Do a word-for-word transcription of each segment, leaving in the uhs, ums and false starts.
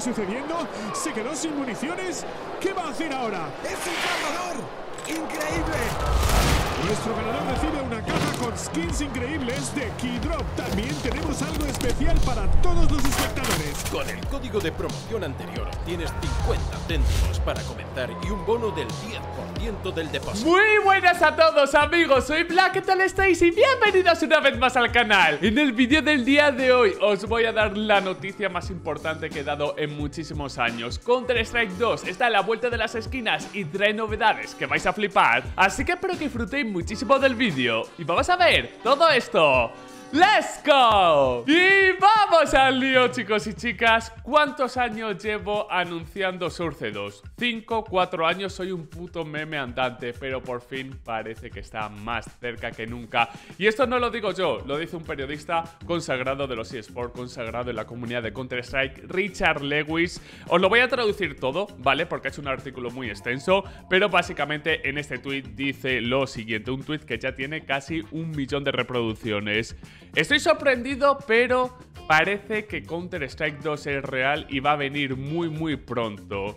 sucediendo? ¿Se quedó sin municiones? ¿Qué va a hacer ahora? ¡Es un cargador! ¡Increíble! Nuestro ganador recibe una caja con skins increíbles de Keydrop. También tenemos algo especial para todos los espectadores. Con el código de promoción anterior obtienes cincuenta céntimos para comenzar y un bono del diez por ciento del depósito. Muy buenas a todos, amigos, soy Black, ¿qué tal estáis? Y bienvenidos una vez más al canal. En el vídeo del día de hoy os voy a dar la noticia más importante que he dado en muchísimos años. Counter-Strike dos está a la vuelta de las esquinas y trae novedades que vais a flipar. Así que espero que disfrutéis muchísimo del vídeo y vamos a ver todo esto. ¡Let's go! Y vamos al lío, chicos y chicas. ¿Cuántos años llevo anunciando Source dos? Cinco, cuatro años, soy un puto meme andante, pero por fin parece que está más cerca que nunca. Y esto no lo digo yo, lo dice un periodista consagrado de los eSports, consagrado en la comunidad de Counter-Strike, Richard Lewis. Os lo voy a traducir todo, ¿vale? Porque es un artículo muy extenso, pero básicamente en este tweet dice lo siguiente, un tweet que ya tiene casi un millón de reproducciones. Estoy sorprendido, pero parece que Counter-Strike dos es real y va a venir muy muy pronto.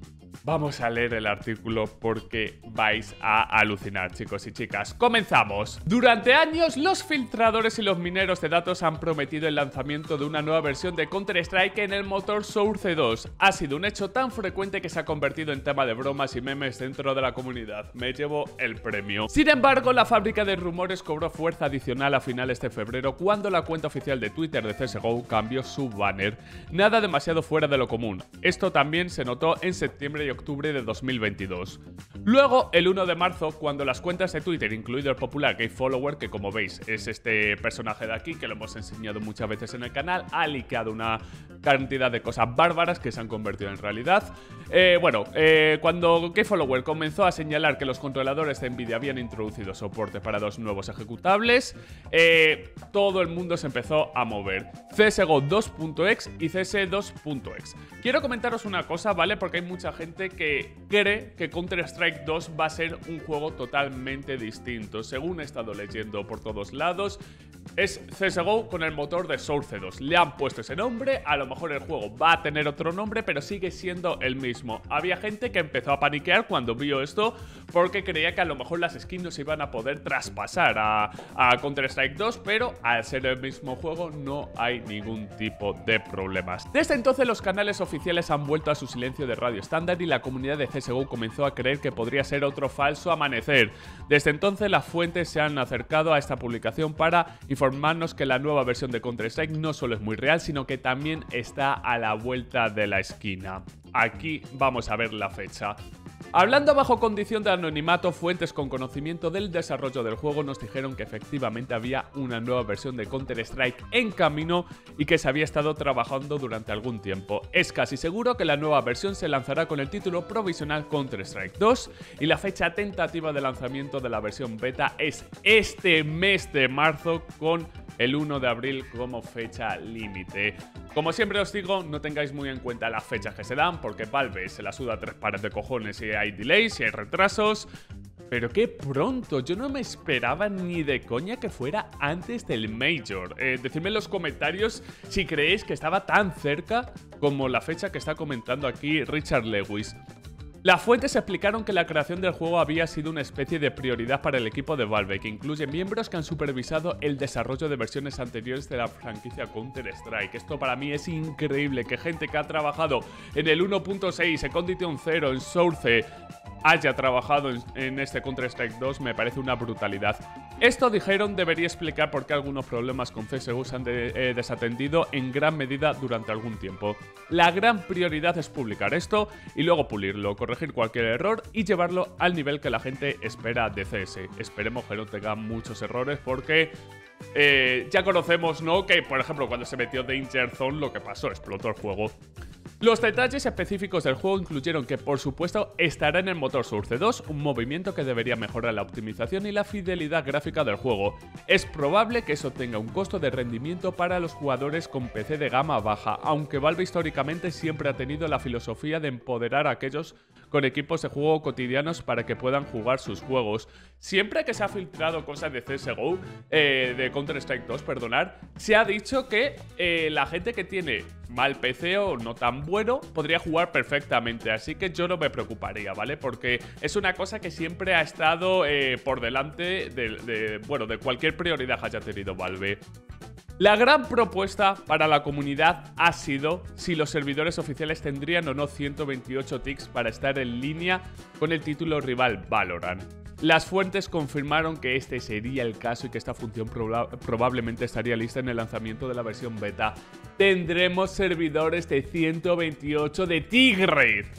Vamos a leer el artículo porque vais a alucinar, chicos y chicas. ¡Comenzamos! Durante años, los filtradores y los mineros de datos han prometido el lanzamiento de una nueva versión de Counter-Strike en el motor Source dos. Ha sido un hecho tan frecuente que se ha convertido en tema de bromas y memes dentro de la comunidad. Me llevo el premio. Sin embargo, la fábrica de rumores cobró fuerza adicional a finales de febrero cuando la cuenta oficial de Twitter de C S G O cambió su banner. Nada demasiado fuera de lo común. Esto también se notó en septiembre y octubre de dos mil veintidós. Luego, el uno de marzo, cuando las cuentas de Twitter, incluido el popular GameFollower, que como veis es este personaje de aquí, que lo hemos enseñado muchas veces en el canal, ha liqueado una cantidad de cosas bárbaras que se han convertido en realidad. Eh, bueno, eh, cuando GameFollower comenzó a señalar que los controladores de Nvidia habían introducido soporte para dos nuevos ejecutables, eh, todo el mundo se empezó a mover. C S G O dos punto exe y C S dos punto exe. Quiero comentaros una cosa, ¿vale? Porque hay mucha gente que cree que Counter-Strike dos va a ser un juego totalmente distinto. Según he estado leyendo por todos lados, es C S G O con el motor de Source dos. Le han puesto ese nombre, a lo mejor el juego va a tener otro nombre, pero sigue siendo el mismo. Había gente que empezó a paniquear cuando vio esto porque creía que a lo mejor las skins no se iban a poder traspasar a, a Counter-Strike dos, pero al ser el mismo juego no hay ningún tipo de problemas. Desde entonces los canales oficiales han vuelto a su silencio de radio estándar y la comunidad de C S G O comenzó a creer que podría ser otro falso amanecer. Desde entonces las fuentes se han acercado a esta publicación para informarnos que la nueva versión de Counter-Strike no solo es muy real, sino que también está a la vuelta de la esquina. Aquí vamos a ver la fecha. Hablando bajo condición de anonimato, fuentes con conocimiento del desarrollo del juego nos dijeron que efectivamente había una nueva versión de Counter-Strike en camino y que se había estado trabajando durante algún tiempo. Es casi seguro que la nueva versión se lanzará con el título provisional Counter-Strike dos y la fecha tentativa de lanzamiento de la versión beta es este mes de marzo con el uno de abril como fecha límite. Como siempre os digo, no tengáis muy en cuenta las fechas que se dan porque Valve se la suda tres pares de cojones si hay delays, si hay retrasos. Pero qué pronto, yo no me esperaba ni de coña que fuera antes del Major. Eh, decidme en los comentarios si creéis que estaba tan cerca como la fecha que está comentando aquí Richard Lewis. Las fuentes explicaron que la creación del juego había sido una especie de prioridad para el equipo de Valve, que incluye miembros que han supervisado el desarrollo de versiones anteriores de la franquicia Counter-Strike. Esto para mí es increíble, que gente que ha trabajado en el uno punto seis, en Condition cero, en Source, haya trabajado en, en este Counter-Strike dos, me parece una brutalidad. Esto, dijeron, debería explicar por qué algunos problemas con C S G O se han de, eh, desatendido en gran medida durante algún tiempo. La gran prioridad es publicar esto y luego pulirlo, corregir cualquier error y llevarlo al nivel que la gente espera de C S. Esperemos que no tenga muchos errores porque eh, ya conocemos, ¿no?, que por ejemplo cuando se metió Danger Zone lo que pasó, explotó el juego. Los detalles específicos del juego incluyeron que, por supuesto, estará en el motor Source dos, un movimiento que debería mejorar la optimización y la fidelidad gráfica del juego. Es probable que eso tenga un costo de rendimiento para los jugadores con P C de gama baja, aunque Valve históricamente siempre ha tenido la filosofía de empoderar a aquellos con equipos de juego cotidianos para que puedan jugar sus juegos. Siempre que se ha filtrado cosas de C S G O, eh, de Counter-Strike dos, perdonar, se ha dicho que eh, la gente que tiene mal P C o no tan bueno podría jugar perfectamente, así que yo no me preocuparía, ¿vale? Porque es una cosa que siempre ha estado eh, por delante de, de, bueno, de cualquier prioridad que haya tenido Valve. La gran propuesta para la comunidad ha sido si los servidores oficiales tendrían o no ciento veintiocho tics para estar en línea con el título rival Valorant. Las fuentes confirmaron que este sería el caso y que esta función proba probablemente estaría lista en el lanzamiento de la versión beta. Tendremos servidores de ciento veintiocho de tick rate.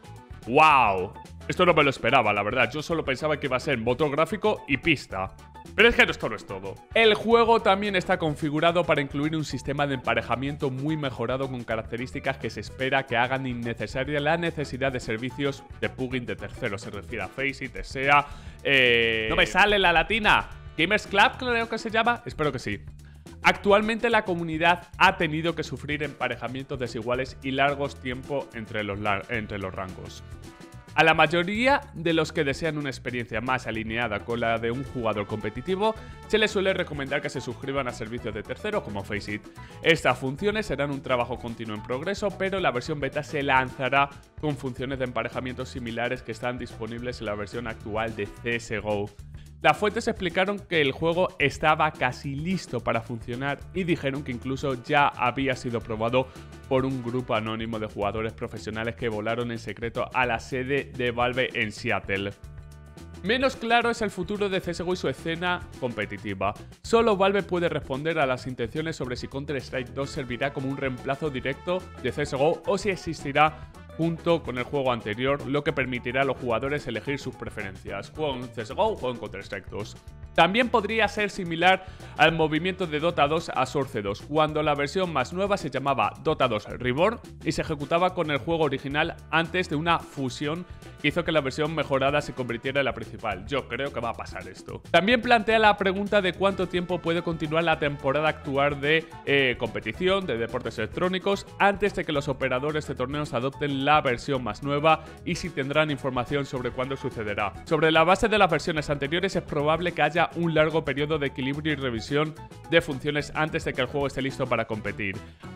¡Wow! Esto no me lo esperaba, la verdad. Yo solo pensaba que iba a ser motor gráfico y pista. Pero es que esto no es todo. El juego también está configurado para incluir un sistema de emparejamiento muy mejorado con características que se espera que hagan innecesaria la necesidad de servicios de plugin de terceros. Se refiere a Faceit, T S E A... Eh... ¿No me sale la latina? ¿Gamers Club creo que se llama? Espero que sí. Actualmente la comunidad ha tenido que sufrir emparejamientos desiguales y largos tiempos entre los, entre los rangos. A la mayoría de los que desean una experiencia más alineada con la de un jugador competitivo, se les suele recomendar que se suscriban a servicios de terceros como Faceit. Estas funciones serán un trabajo continuo en progreso, pero la versión beta se lanzará con funciones de emparejamiento similares que están disponibles en la versión actual de C S G O. Las fuentes explicaron que el juego estaba casi listo para funcionar y dijeron que incluso ya había sido probado por un grupo anónimo de jugadores profesionales que volaron en secreto a la sede de Valve en Seattle. Menos claro es el futuro de C S G O y su escena competitiva. Solo Valve puede responder a las intenciones sobre si Counter-Strike dos servirá como un reemplazo directo de C S G O o si existirá junto con el juego anterior, lo que permitirá a los jugadores elegir sus preferencias. ¿Juego en C S G O o juego en Counter-Strike dos? También podría ser similar al movimiento de Dota dos a Source dos, cuando la versión más nueva se llamaba Dota dos Reborn y se ejecutaba con el juego original antes de una fusión que hizo que la versión mejorada se convirtiera en la principal. Yo creo que va a pasar esto. También plantea la pregunta de cuánto tiempo puede continuar la temporada actual de eh, competición de deportes electrónicos antes de que los operadores de torneos adopten la versión más nueva y si tendrán información sobre cuándo sucederá. Sobre la base de las versiones anteriores es probable que haya un largo periodo de equilibrio y revisión de funciones antes de que el juego esté listo para competir.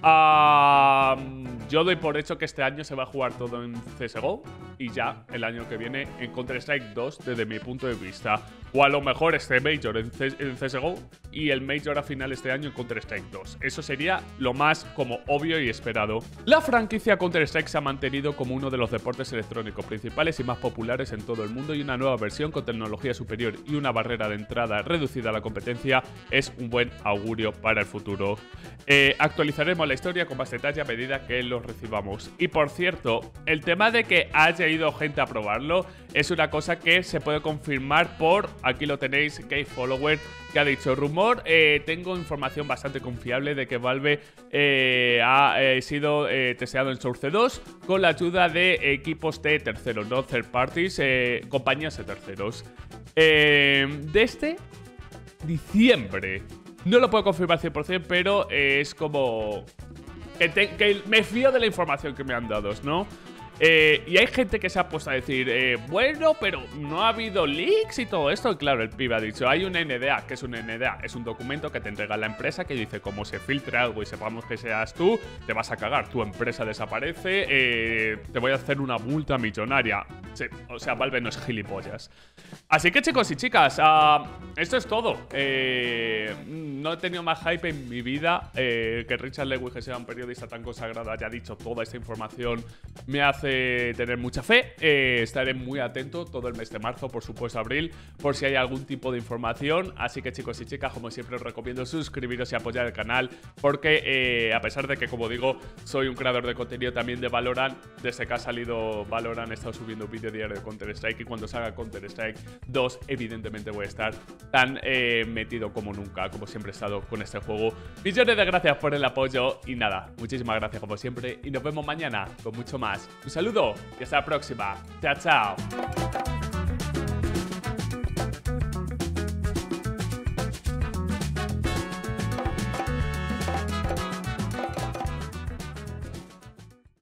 Uh, yo doy por hecho que este año se va a jugar todo en C S G O y ya el año que viene en Counter-Strike dos desde mi punto de vista. O a lo mejor este Major en, C en C S G O y el Major a final este año en Counter-Strike dos. Eso sería lo más como obvio y esperado. La franquicia Counter-Strike se ha mantenido como uno de los deportes electrónicos principales y más populares en todo el mundo y una nueva versión con tecnología superior y una barrera de entrada reducida a la competencia es un buen augurio para el futuro. Eh, actualizaremos la historia con más detalle a medida que los recibamos. Y por cierto, el tema de que haya ido gente a probarlo es una cosa que se puede confirmar por, aquí lo tenéis, Game Follower, que ha dicho rumor, eh, tengo información bastante confiable de que Valve eh, ha eh, sido eh, testeado en Source dos con la ayuda de equipos de terceros, no third parties, eh, compañías de terceros. Eh, desde diciembre. No lo puedo confirmar cien por cien, pero eh, es como que, te, que me fío de la información que me han dado, ¿no? Eh, y hay gente que se ha puesto a decir, eh, bueno, pero no ha habido leaks y todo esto. Y claro, el pibe ha dicho, hay una N D A. ¿Qué es una N D A? Es un documento que te entrega la empresa que dice, como se filtre algo y sepamos que seas tú, te vas a cagar. Tu empresa desaparece, eh, te voy a hacer una multa millonaria. Sí, o sea, Valve no es gilipollas. Así que, chicos y chicas, uh, esto es todo. Eh, no he tenido más hype en mi vida. Eh, que Richard Lewis, que sea un periodista tan consagrado, haya dicho toda esta información, me hace tener mucha fe. Eh, estaré muy atento todo el mes de marzo, por supuesto abril, por si hay algún tipo de información. Así que, chicos y chicas, como siempre os recomiendo suscribiros y apoyar el canal, porque eh, a pesar de que, como digo, soy un creador de contenido también de Valorant, desde que ha salido Valorant he estado subiendo vídeo diario de Counter-Strike y cuando salga Counter-Strike dos evidentemente voy a estar tan eh, metido como nunca, como siempre he estado con este juego. Millones de gracias por el apoyo y nada, muchísimas gracias como siempre y nos vemos mañana con mucho más. Un saludo y hasta la próxima. Chao, chao.